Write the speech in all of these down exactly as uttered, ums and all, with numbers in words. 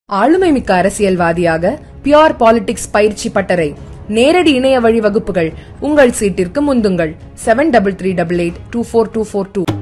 ஆளுமை மிக்க அரசியல்வாதியாக பியூர் பாலிடிக்ஸ் பயிற்சி பட்டறை, நேரடி இணைய வழி வகுப்புகள். உங்கள் சீட்டிற்கு முந்துங்கள். Seven double three double eight two four two four two.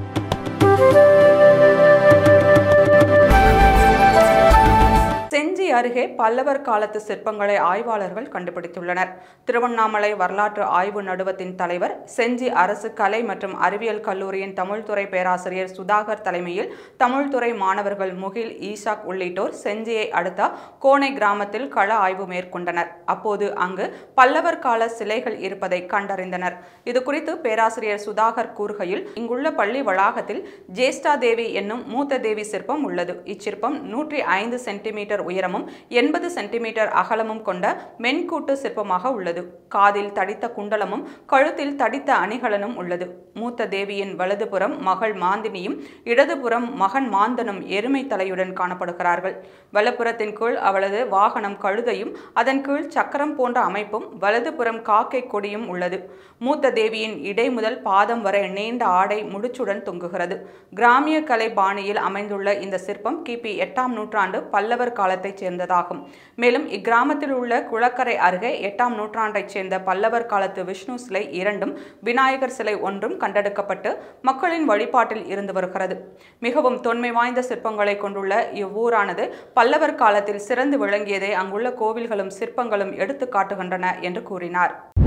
Senji அருகே பல்லவர் காலத்து சிற்பங்களை ஆய்வாளர்கள் கண்டுபிடித்துள்ளனர். திருவண்ணாமலை வரலாற்று ஆய்வு நடுவத்தின் தலைவர், செஞ்சி அரசு கலை மற்றும் அறிவியல் கல்லூரியின் தமிழ்துறை பேராசிரியர் சுதாகர் தலைமையில் தமிழ்துறை மாணவர்கள் முகில், ஈஷாக் உள்ளிட்டோர் செஞ்சியை அடுத்த கோனை கிராமத்தில் கள ஆய்வு மேற்கொண்டனர். அப்போது அங்கு பல்லவர் கால சிலைகள் இருப்பதை கண்டறிந்தனர். இதுகுறித்து பேராசிரியர் சுதாகர் கூறுகையில், இங்குள்ள பள்ளி வளாகத்தில் ஜேஷ்டா தேவி என்னும் மூத்த தேவி சிற்பம் உள்ளது. இச்சிற்பம் நூற்றி ஐந்து சென்டிமீட்டர் உயரமும் எண்பது சென்டிமீட்டர் அகலமும் கொண்ட மென்கூட்டு சிற்பமாக உள்ளது. காதில் தடித்த குண்டலமும் கழுத்தில் தடித்த அணிகலனும் உள்ளது. மூத்த தேவியின் வலதுபுறம் மகள் மாந்தினியும் இடதுபுறம் மகன் மாந்தனும் எருமை தலையுடன் காணப்படுகிறார்கள். வலப்புறத்தின் கீழ் அவளது வாகனம் கழுதையும் அதன் கீழ் சக்கரம் போன்ற அமைப்பும் வலதுபுறம் காக்கை கொடியும் உள்ளது. மூத்த தேவியின் இடை முதல் பாதம் வரை நீண்ட ஆடை முடிச்சுடன் தொங்குகிறது. கிராமிய கலை பாணியில் அமைந்துள்ள இந்த சிற்பம் கிபி எட்டாம் நூற்றாண்டு பல்லவர் காலத்தைச் சேர்ந்ததாகும். மேலும் இக்கிராமத்தில் உள்ள குளக்கரை அருகே எட்டாம் நூற்றாண்டைச் சேர்ந்த பல்லவர் காலத்து விஷ்ணு சிலை இரண்டும், விநாயகர் சிலை ஒன்றும் கண்டெடுக்கப்பட்டு மக்களின் வழிபாட்டில் இருந்து வருகிறது. மிகவும் தொன்மை வாய்ந்த சிற்பங்களை கொண்டுள்ள இவ்வூரானது பல்லவர் காலத்தில் சிறந்து விளங்கியதை அங்குள்ள கோவில்களும் சிற்பங்களும் எடுத்து காட்டுகின்றன என்று கூறினார்.